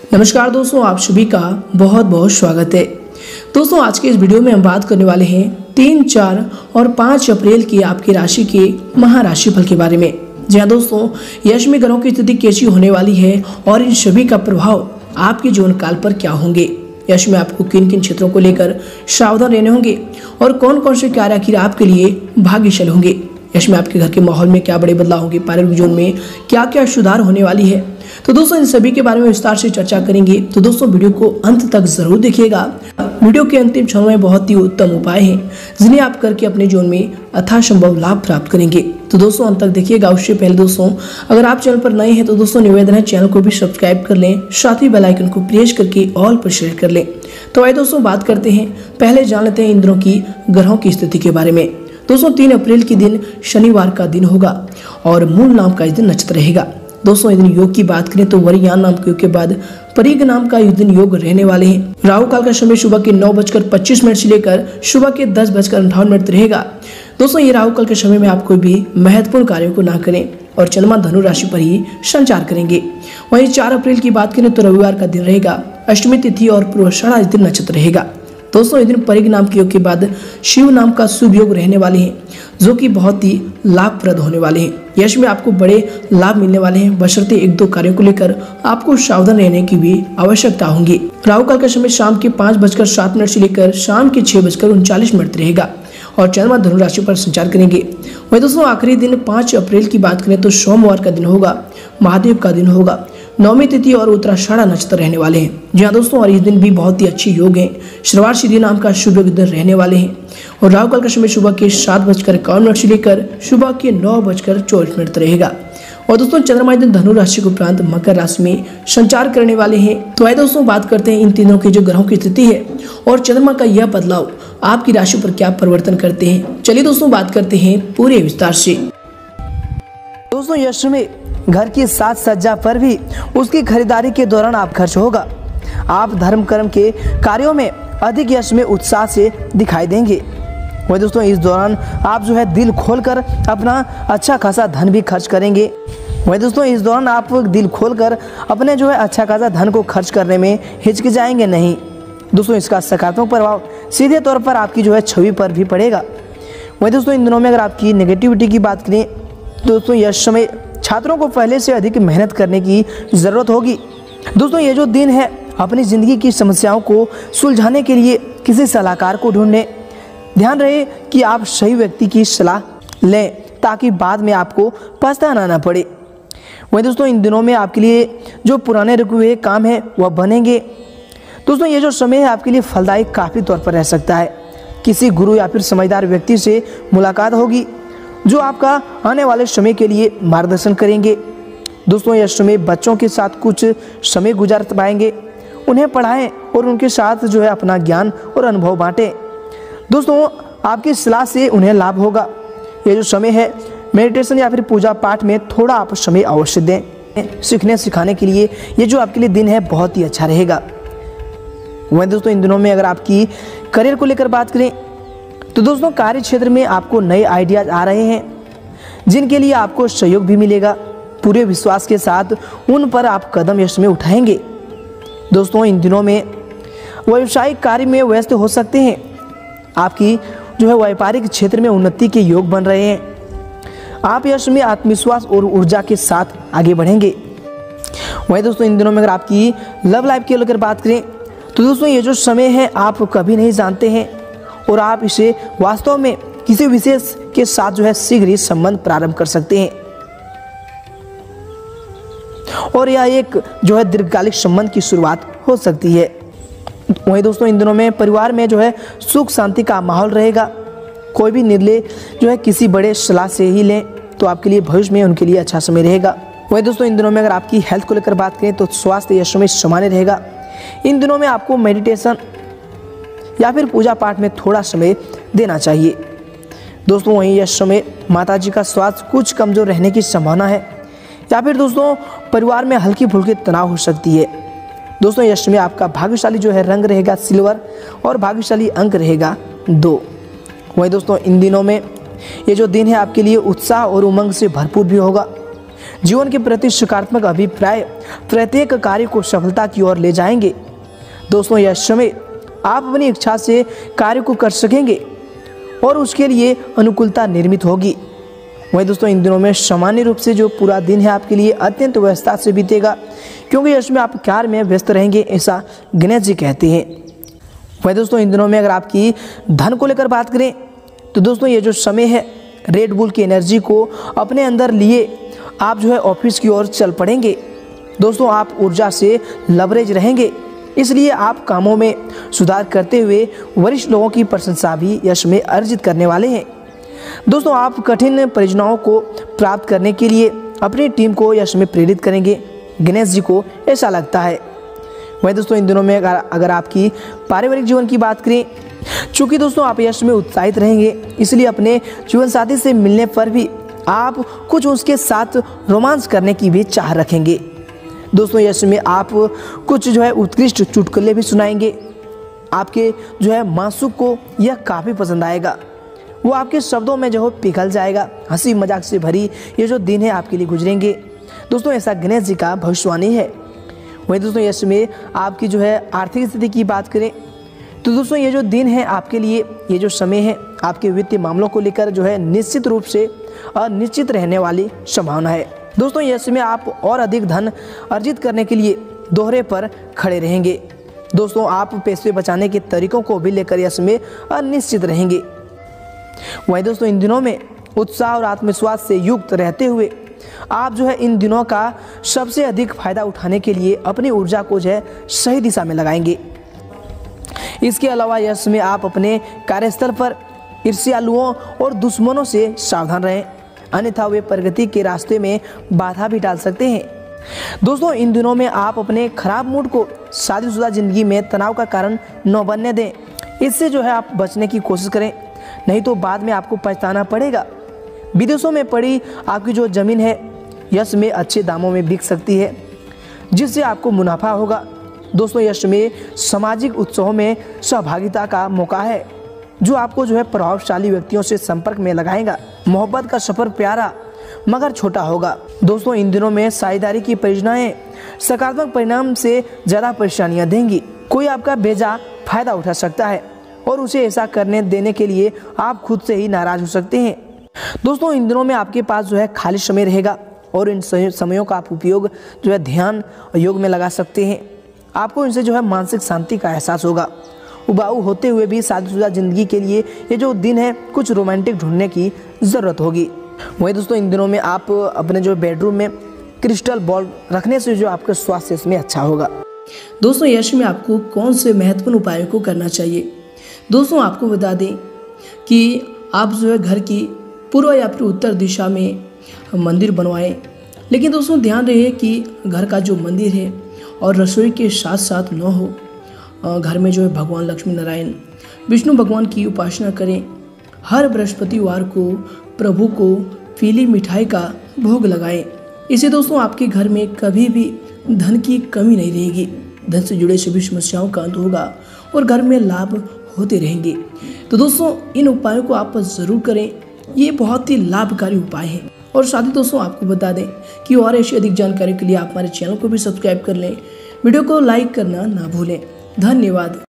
नमस्कार दोस्तों, आप सभी का बहुत बहुत स्वागत है। दोस्तों, आज के इस वीडियो में हम बात करने वाले हैं 3, 4 और 5 अप्रैल की आपकी राशि के महाराशि फल के बारे में। जी हाँ दोस्तों, यश में ग्रहों की स्थिति कैसी होने वाली है और इन सभी का प्रभाव आपके जीवन काल पर क्या होंगे। यश में आपको किन किन क्षेत्रों को लेकर सावधान रहने होंगे और कौन कौन से कार्य आखिर आपके लिए भाग्यशाली होंगे। यश में आपके घर के माहौल में क्या बड़े बदलाव होंगे, पारिवारिक जीवन में क्या क्या सुधार होने वाली है। तो दोस्तों, इन सभी के बारे में विस्तार से चर्चा करेंगे। तो दोस्तों, वीडियो को अंत तक जरूर देखिएगा। वीडियो के अंतिम क्षणों में बहुत ही उत्तम उपाय हैं जिन्हें आप करके अपने जीवन में यथासंभव लाभ प्राप्त करेंगे। तो दोस्तों, अंत तक देखिएगा। उससे पहले दोस्तों, अगर आप चैनल पर नए हैं तो दोस्तों निवेदन है, चैनल को भी सब्सक्राइब कर लें, साथ ही बेल आइकन को प्रेस करके ऑल पर शेयर कर लें। तो आइए दोस्तों, बात करते हैं। पहले जान लेते हैं इन दिनों की ग्रहों की स्थिति के बारे में। दोस्तों, 3 अप्रैल के दिन शनिवार का दिन होगा और मूल नाम का इस दिन नक्षत्र रहेगा। दोस्तों, इस दिन योग की बात करें तो वरियान नाम के योग के बाद परिग नाम का इस दिन योग रहने वाले हैं। राहु काल का समय सुबह के 9:25 से लेकर सुबह के 10:58 रहेगा। दोस्तों, ये राहु काल के समय में आप कोई भी महत्वपूर्ण कार्यों को ना करें और चंद्रमा धनु राशि पर ही संचार करेंगे। वहीं 4 अप्रैल की बात करें तो रविवार का दिन रहेगा। अष्टमी तिथि और पूर्वाषाढ़ा इस दिन नक्षत्र रहेगा। दोस्तों, इस दिन परिग नाम के योग के बाद शिव नाम का शुभ योग रहने वाले हैं जो कि बहुत ही लाभप्रद होने वाले हैं। यश में आपको बड़े लाभ मिलने वाले हैं, बशर्ते 1-2 कार्यों को लेकर आपको सावधान रहने की भी आवश्यकता होगी। राहु काल का समय शाम के 5:07 से लेकर शाम के 6:39 रहेगा और चंद्रमा धनु राशि पर संचार करेंगे। वही दोस्तों, आखिरी दिन 5 अप्रैल की बात करें तो सोमवार का दिन होगा, महादेव का दिन होगा। नवमी तिथि और उत्तराषाढ़ा नक्षत्र रहने वाले हैं। जी हाँ दोस्तों, और इस दिन भी बहुत ही अच्छे योग हैं। श्रवण सिद्धि नाम का शुभ योग दिन रहने वाले हैं और राहु काल का समय सुबह के 7:51 से लेकर सुबह के 9:24 रहेगा। और दोस्तों, चंद्रमा इस दिन धनु राशि के उपरांत मकर राशि में संचार करने वाले हैं। तो आइए दोस्तों, बात करते हैं इन तीनों की जो ग्रहों की स्थिति है और चंद्रमा का यह बदलाव आपकी राशि पर क्या परिवर्तन करते हैं। चलिए दोस्तों, बात करते हैं पूरे विस्तार से। दोस्तों, यश में घर की साज सज्जा पर भी उसकी खरीदारी के दौरान आप खर्च होगा। आप धर्म कर्म के कार्यों में अधिक यश में उत्साह से दिखाई देंगे। वही दोस्तों, इस दौरान आप दिल खोलकर अपना अच्छा खासा धन भी खर्च करेंगे। वही दोस्तों, इस दौरान आप दिल खोलकर अपने अच्छा खासा धन को खर्च करने में हिचकिचाएंगे नहीं। दोस्तों, इसका सकारात्मक प्रभाव सीधे तौर पर आपकी छवि पर भी पड़ेगा। वही दोस्तों, इन दिनों में अगर आपकी नेगेटिविटी की बात करें तो दोस्तों, यह समय छात्रों को पहले से अधिक मेहनत करने की ज़रूरत होगी। दोस्तों, ये जो दिन है अपनी ज़िंदगी की समस्याओं को सुलझाने के लिए किसी सलाहकार को ढूंढें। ध्यान रहे कि आप सही व्यक्ति की सलाह लें ताकि बाद में आपको पछताना ना पड़े। वहीं दोस्तों, इन दिनों में आपके लिए जो पुराने रुके हुए काम है वह बनेंगे। दोस्तों, ये जो समय है आपके लिए फलदायी काफ़ी तौर पर रह सकता है। किसी गुरु या फिर समझदार व्यक्ति से मुलाकात होगी जो आपका आने वाले समय के लिए मार्गदर्शन करेंगे। दोस्तों, यह समय बच्चों के साथ कुछ समय गुजार पाएंगे। उन्हें पढ़ाएं और उनके साथ अपना ज्ञान और अनुभव बांटें। दोस्तों, आपकी सलाह से उन्हें लाभ होगा। ये जो समय है मेडिटेशन या फिर पूजा पाठ में थोड़ा आप समय अवश्य दें। सीखने सिखाने के लिए ये जो आपके लिए दिन है बहुत ही अच्छा रहेगा। वहीं दोस्तों, इन दिनों में अगर आपकी करियर को लेकर बात करें तो दोस्तों, कार्य क्षेत्र में आपको नए आइडियाज आ रहे हैं जिनके लिए आपको सहयोग भी मिलेगा। पूरे विश्वास के साथ उन पर आप कदम यश में उठाएंगे। दोस्तों, इन दिनों में व्यावसायिक कार्य में व्यस्त हो सकते हैं। आपकी व्यापारिक क्षेत्र में उन्नति के योग बन रहे हैं। आप यश में आत्मविश्वास और ऊर्जा के साथ आगे बढ़ेंगे। वहीं दोस्तों, इन दिनों में अगर आपकी लव लाइफ की लेकर बात करें तो दोस्तों, ये जो समय है आप कभी नहीं जानते हैं और आप इसे वास्तव में किसी विशेष के साथ शीघ्र ही संबंध प्रारंभ कर सकते हैं और यह एक दीर्घकालिक संबंध की शुरुआत हो सकती है। वहीं दोस्तों, इन दिनों में परिवार में सुख शांति का माहौल रहेगा। कोई भी निर्णय किसी बड़े सलाह से ही लें तो आपके लिए भविष्य में उनके लिए अच्छा समय रहेगा। वहीं दोस्तों, इन दिनों में अगर आपकी हेल्थ को लेकर बात करें तो स्वास्थ्य यह समय सामान्य रहेगा। इन दिनों में आपको मेडिटेशन या फिर पूजा पाठ में थोड़ा समय देना चाहिए। दोस्तों, वहीं यह समय माताजी का स्वास्थ्य कुछ कमजोर रहने की संभावना है या फिर दोस्तों परिवार में हल्की फुल्की तनाव हो सकती है। दोस्तों, यह समय आपका भाग्यशाली रंग रहेगा सिल्वर और भाग्यशाली अंक रहेगा 2। वहीं दोस्तों, इन दिनों में ये जो दिन है आपके लिए उत्साह और उमंग से भरपूर भी होगा। जीवन के प्रति सकारात्मक अभिप्राय प्रत्येक कार्य को सफलता की ओर ले जाएंगे। दोस्तों यह समय आप अपनी इच्छा से कार्य को कर सकेंगे और उसके लिए अनुकूलता निर्मित होगी। वहीं दोस्तों इन दिनों में सामान्य रूप से जो पूरा दिन है आपके लिए अत्यंत व्यस्तता से बीतेगा, क्योंकि इसमें आप कार्य में व्यस्त रहेंगे, ऐसा गणेश जी कहते हैं। वहीं दोस्तों इन दिनों में अगर आपकी धन को लेकर बात करें तो दोस्तों ये जो समय है रेड बुल की एनर्जी को अपने अंदर लिए आप जो है ऑफिस की ओर चल पड़ेंगे। दोस्तों आप ऊर्जा से लवरेज रहेंगे, इसलिए आप कामों में सुधार करते हुए वरिष्ठ लोगों की प्रशंसा भी यश में अर्जित करने वाले हैं। दोस्तों आप कठिन परियोजनाओं को प्राप्त करने के लिए अपनी टीम को यश में प्रेरित करेंगे, गणेश जी को ऐसा लगता है। वहीं दोस्तों इन दिनों में अगर आपकी पारिवारिक जीवन की बात करें, चूँकि दोस्तों आप यश में उत्साहित रहेंगे, इसलिए अपने जीवन साथी से मिलने पर भी आप कुछ उसके साथ रोमांस करने की भी चाह रखेंगे। दोस्तों यश में आप कुछ जो है उत्कृष्ट चुटकुले भी सुनाएंगे। आपके जो है मासूक को यह काफ़ी पसंद आएगा, वो आपके शब्दों में जो है पिघल जाएगा। हंसी मजाक से भरी ये जो दिन है आपके लिए गुजरेंगे। दोस्तों ऐसा गणेश जी का भविष्यवाणी है। वहीं दोस्तों यश में आपकी जो है आर्थिक स्थिति की बात करें तो दोस्तों ये जो दिन है आपके लिए, ये जो समय है आपके वित्तीय मामलों को लेकर जो है निश्चित रूप से अनिश्चित रहने वाली संभावना है। दोस्तों ये समय आप और अधिक धन अर्जित करने के लिए दोहरे पर खड़े रहेंगे। दोस्तों आप पैसे बचाने के तरीकों को भी लेकर यश में अनिश्चित रहेंगे। वहीं दोस्तों इन दिनों में उत्साह और आत्मविश्वास से युक्त रहते हुए आप जो है इन दिनों का सबसे अधिक फायदा उठाने के लिए अपनी ऊर्जा को जो है सही दिशा में लगाएंगे। इसके अलावा यश में आप अपने कार्यस्थल पर ईर्ष्यालुओं और दुश्मनों से सावधान रहें, अन्यथा वे प्रगति के रास्ते में बाधा भी डाल सकते हैं। दोस्तों इन दिनों में आप अपने खराब मूड को शादीशुदा जिंदगी में तनाव का कारण न बनने दें। इससे जो है आप बचने की कोशिश करें, नहीं तो बाद में आपको पछताना पड़ेगा। विदेशों में पड़ी आपकी जो ज़मीन है यश में अच्छे दामों में बिक सकती है, जिससे आपको मुनाफा होगा। दोस्तों यश में सामाजिक उत्सवों में सहभागिता का मौका है, जो आपको जो है प्रभावशाली व्यक्तियों से संपर्क में लगाएगा। मोहब्बत का सफर प्यारा मगर छोटा होगा। दोस्तों इन दिनों में साझेदारी की परियोजनाएं सकारात्मक परिणाम से ज़्यादा परेशानियां देंगी। कोई आपका बेजा फायदा उठा सकता है और उसे ऐसा करने देने के लिए आप खुद से ही नाराज हो सकते हैं। दोस्तों इन दिनों में आपके पास जो है खाली समय रहेगा और इन समयों का आप उपयोग जो है ध्यान और योग में लगा सकते हैं। आपको इनसे जो है मानसिक शांति का एहसास होगा। उबाऊ होते हुए भी शादीशुदा जिंदगी के लिए ये जो दिन है कुछ रोमांटिक ढूंढने की ज़रूरत होगी। वहीं दोस्तों इन दिनों में आप अपने जो बेडरूम में क्रिस्टल बॉल रखने से जो आपका स्वास्थ्य इसमें अच्छा होगा। दोस्तों यश में आपको कौन से महत्वपूर्ण उपायों को करना चाहिए? दोस्तों आपको बता दें कि आप जो है घर की पूर्व या फिर उत्तर दिशा में मंदिर बनवाएं, लेकिन दोस्तों ध्यान रहे कि घर का जो मंदिर है और रसोई के साथ साथ न हो। घर में जो है भगवान लक्ष्मी नारायण विष्णु भगवान की उपासना करें। हर बृहस्पतिवार को प्रभु को पीली मिठाई का भोग लगाएं। इससे दोस्तों आपके घर में कभी भी धन की कमी नहीं रहेगी। धन से जुड़े सभी समस्याओं का अंत होगा और घर में लाभ होते रहेंगे। तो दोस्तों इन उपायों को आप ज़रूर करें, ये बहुत ही लाभकारी उपाय है। और साथ ही दोस्तों आपको बता दें कि और ऐसी अधिक जानकारी के लिए आप हमारे चैनल को भी सब्सक्राइब कर लें, वीडियो को लाइक करना ना भूलें। धन्यवाद।